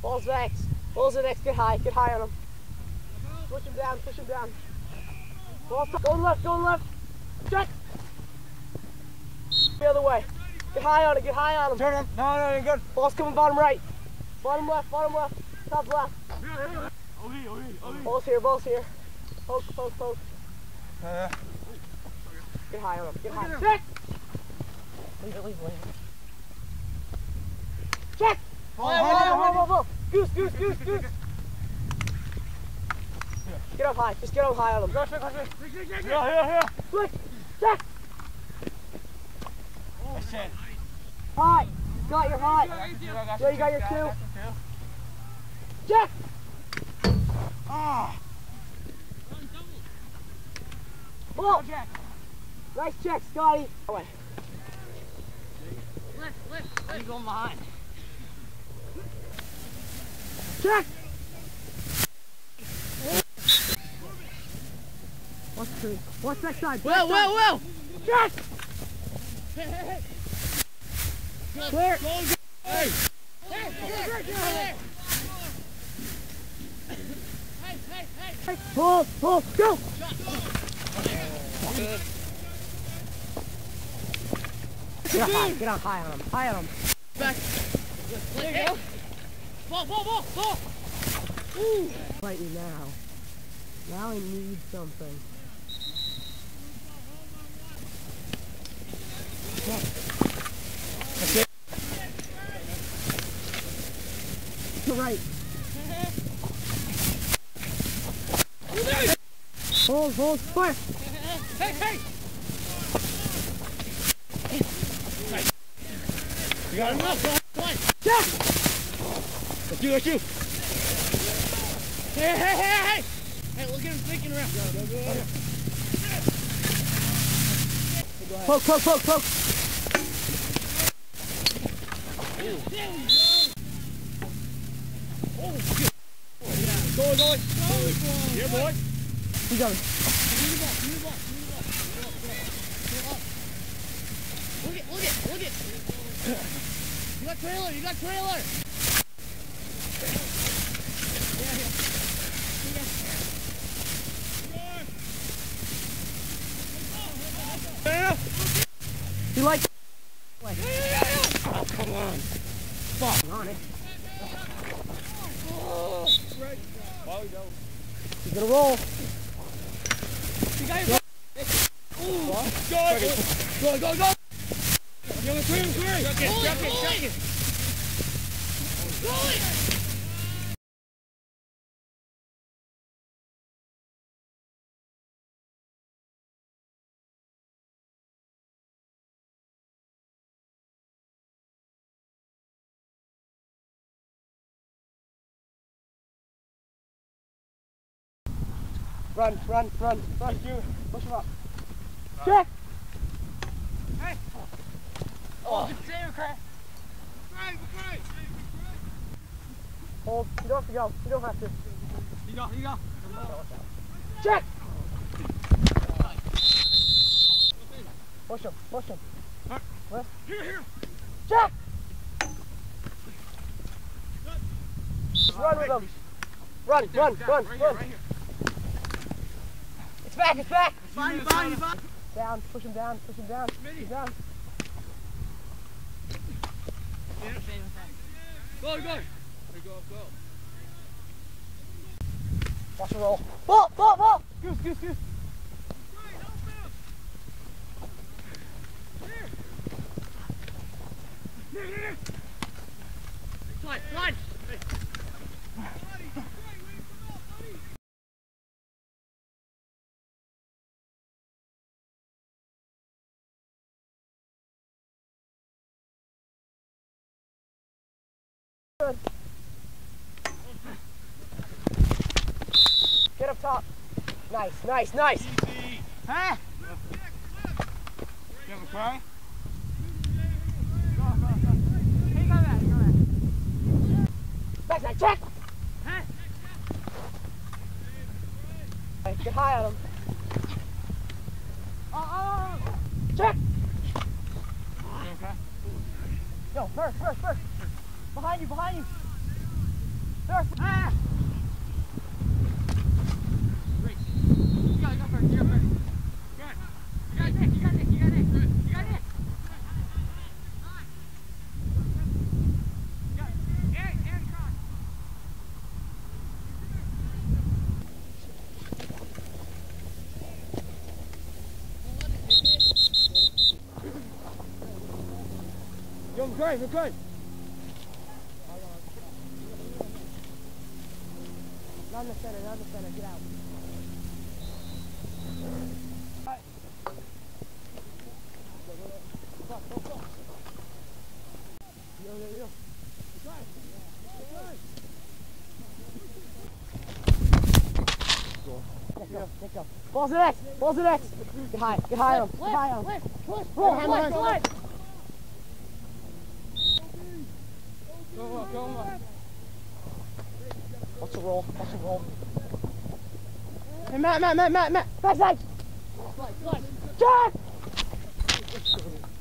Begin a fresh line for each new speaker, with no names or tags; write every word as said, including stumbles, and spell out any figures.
Ball's next. Ball's the next. Get high. Get high on him. Push him down. Push him down. Ball's going left. Going left. Check. The other way. Get high on it. Get high on him.
Turn him. No, no, you're good.
Ball's coming bottom right. Bottom left. Bottom left. Top left. Ball's here. Ball's here. Poke. Poke. Poke.
Uh,
Get high on him. Get high. Check. Leave it. Leave it. Leave it. Check.
Oh,
Whoa, whoa, whoa, whoa. Goose, goose, goose, goose. Get up high. Just get up high on him.
Go, go, go. Here, here, here.
Switch. Check.
That's it.
High. Got your high. Yeah, you got your two. Check.
Ah.
Ball. Nice check, Scotty. Away.
Lift, lift, lift. You going behind.
Check. What's true? What's next side?
Will, Will, Will.
Check.
Hey, hey, hey.
Clear.
Go, go. Hey. Hey, hey, hey. Hey, hey, hey.
Pull, pull, go.
Good.
Get up high, get up high on him, high on him.
Back. There you go. Ball, ball, ball, ball.
Ooh. Fight me now. Now I need something. Yeah.
That's it.
To right. Hold, hold, square.
Hey, hey.
You got enough.
One.
Check.
Let's do, let's do.
Hey, hey, hey, hey. Hey, look at him thinking around.
Go, go, go.
Poke, poke, poke, poke.
There we go.
Oh, shit. Go, go. Here, boy.
You got it.
Give me the ball, give me the ball, give me the ball. Get up, get up. Get up. Look it, look it, look it. You got trailer, you got trailer. Yeah, yeah.
Yeah.
You like it?
Oh, come on.
Fuck. On it.
Oh. Right. Well, we go.
He's gonna roll.
You got your
Ooh. Go, go, go, go. You're on the three, three. Chuck it, chuck it, chuck it.
Roll it.
Run, run, run, run.
You.
Push him up. Check.
Hey.
Oh.
Good save, Craig.
Hold. You don't have to go. You don't have to.
You go, you go.
Check. Push him. Push him. Left.
Here, here.
Check. Run with him. Run, run, run,
Right here,
run.
right here.
It's back. It's back.
Body, body, body.
Down. Push him down. Push him down. Push him down.
Go, go.
Here, go, go.
Watch him roll. Ball, ball, ball. Goose, goose, goose.
Slide, slide.
Good. Get up top. Nice, nice, nice.
Easy.
Huh?
You have a cry?
Backside, check.
Huh?
Okay, get high on him. Oh, oh, oh. Check.
You okay?
Go, first, first, first. Behind you, behind you. Ah!
You gotta go first, you go first. Good. You got this, you got this, you got this. You got this. Aaron, Aaron, cross. Yo, McCray, McCray.
Not in the center, not in the center, get out. Yo, yo, yo. Let go, let go. Balls to X, balls to X. Get high, get high on him, get high on him.
Push,
Roll,
push,
hand, hand,
push.
hand.
Go on, go on.
Watch the roll, watch the roll. Hey, Matt, Matt, Matt, Matt, Matt, backside.
Slide, slide.
Jack!